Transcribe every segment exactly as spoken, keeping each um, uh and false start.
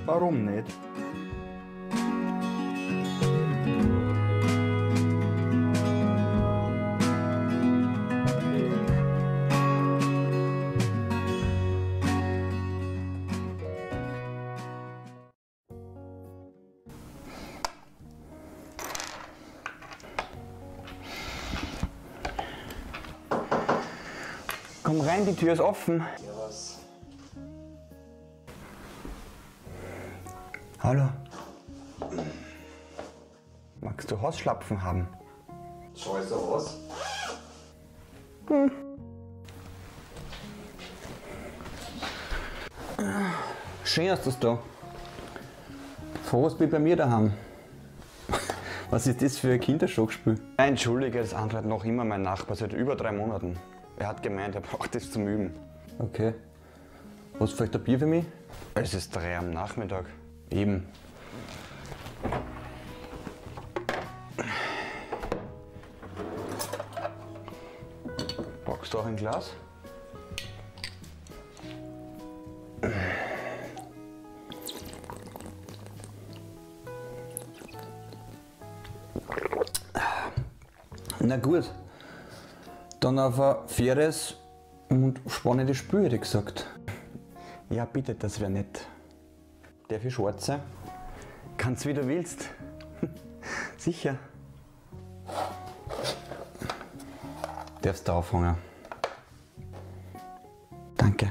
Warum nicht? Komm rein, die Tür ist offen. Servus. Hallo. Magst du Hausschlapfen haben? Schau ich so aus? Hm. Schön hast du es da. Fast wie bei mir daheim. Was ist das für ein Kinderschachspiel? Entschuldige, das andere hat noch immer mein Nachbar seit über drei Monaten. Er hat gemeint, er braucht das zum Üben. Okay. Hast du vielleicht ein Bier für mich? Es ist drei am Nachmittag. Eben. Brauchst du auch ein Glas? Na gut. Dann auf ein faires und spannendes Spiel, hätte ich gesagt. Ja, bitte, das wäre nett. Darf ich schwarze? Kannst wie du willst. Sicher. Darfst du aufhängen. Danke.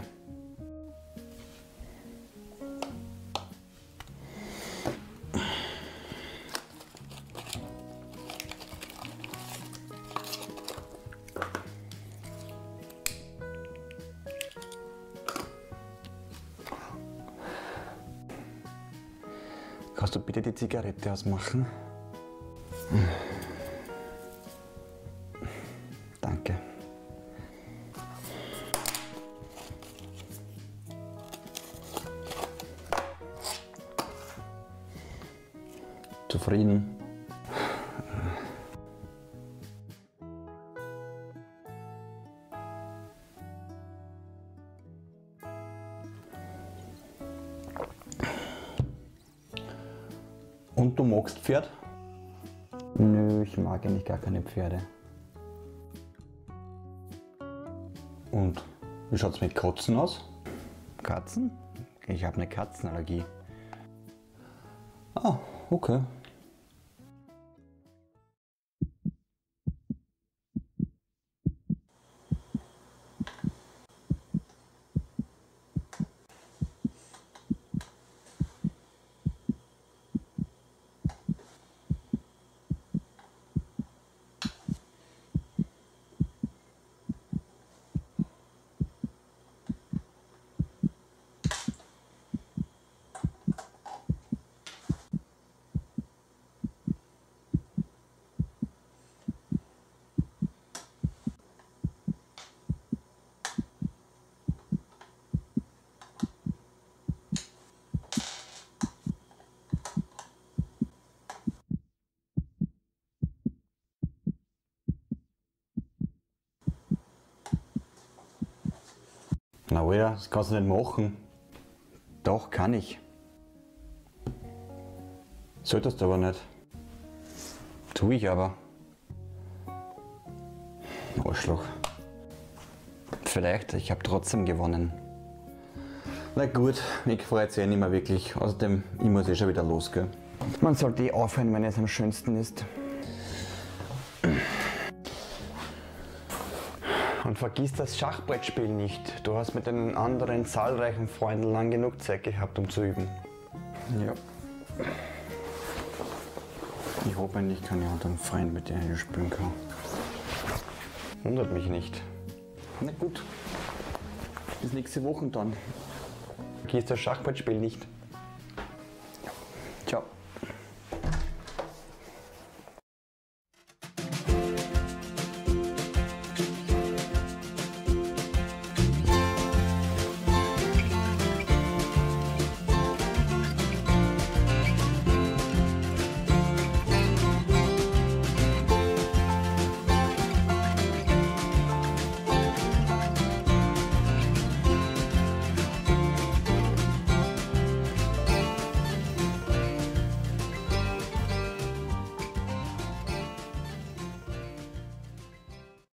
Kannst du bitte die Zigarette ausmachen? Danke. Zufrieden? Und du magst Pferd? Nö, ich mag eigentlich gar keine Pferde. Und wie schaut's mit Katzen aus? Katzen? Ich habe eine Katzenallergie. Ah, okay. Na Alter, das kannst du nicht machen. Doch, kann ich. Solltest du aber nicht. Tu ich aber. Arschloch. Vielleicht, ich habe trotzdem gewonnen. Na gut, ich freue mich eh nicht mehr wirklich. Außerdem, ich muss eh schon wieder los, gell? Man sollte eh aufhören, wenn es am schönsten ist. Und vergiss das Schachbrettspiel nicht. Du hast mit den anderen zahlreichen Freunden lang genug Zeit gehabt, um zu üben. Ja. Ich hoffe endlich, ich kann ja unter einem Freund mit dir spielen kann. Wundert mich nicht. Na gut. Bis nächste Woche dann. Vergiss das Schachbrettspiel nicht.